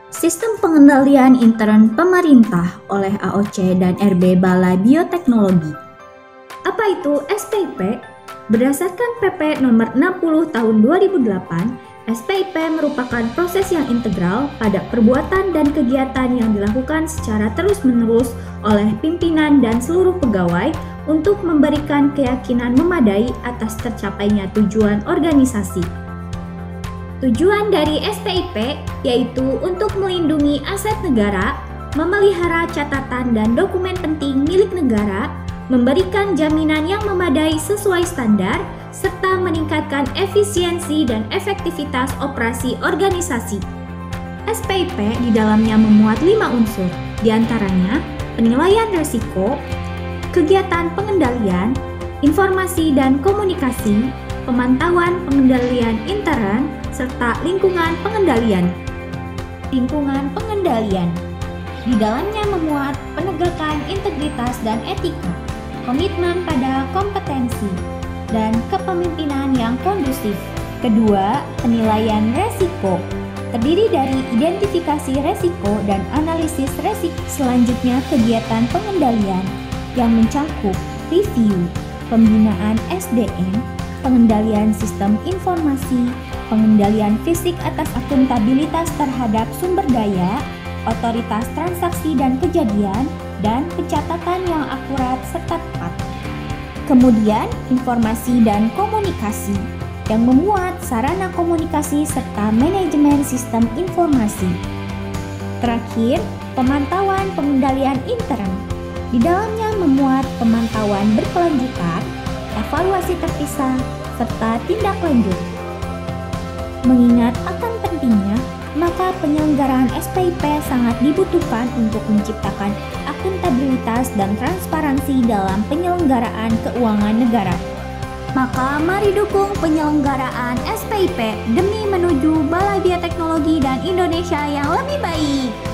Sistem pengendalian intern pemerintah oleh AOC dan RB Balai Bioteknologi. Apa itu SPIP? Berdasarkan PP nomor 60 tahun 2008, SPIP merupakan proses yang integral pada perbuatan dan kegiatan yang dilakukan secara terus-menerus oleh pimpinan dan seluruh pegawai untuk memberikan keyakinan memadai atas tercapainya tujuan organisasi. Tujuan dari SPIP yaitu untuk melindungi aset negara, memelihara catatan dan dokumen penting milik negara, memberikan jaminan yang memadai sesuai standar, serta meningkatkan efisiensi dan efektivitas operasi organisasi. SPIP di dalamnya memuat 5 unsur, diantaranya penilaian risiko, kegiatan pengendalian, informasi dan komunikasi, pemantauan pengendalian intern, serta lingkungan pengendalian. Lingkungan pengendalian di dalamnya memuat penegakan integritas dan etika, komitmen pada kompetensi, dan kepemimpinan yang kondusif. Kedua, penilaian resiko terdiri dari identifikasi resiko dan analisis resiko. Selanjutnya, kegiatan pengendalian yang mencakup review, pembinaan SDM, pengendalian sistem informasi, pengendalian fisik atas akuntabilitas terhadap sumber daya, otoritas transaksi dan kejadian, dan pencatatan yang akurat serta tepat. Kemudian, informasi dan komunikasi yang memuat sarana komunikasi serta manajemen sistem informasi. Terakhir, pemantauan pengendalian intern. Di dalamnya memuat pemantauan berkelanjutan, evaluasi terpisah, serta tindak lanjut. Mengingat akan pentingnya, maka penyelenggaraan SPIP sangat dibutuhkan untuk menciptakan akuntabilitas dan transparansi dalam penyelenggaraan keuangan negara. Maka mari dukung penyelenggaraan SPIP demi menuju Balai Bioteknologi dan Indonesia yang lebih baik.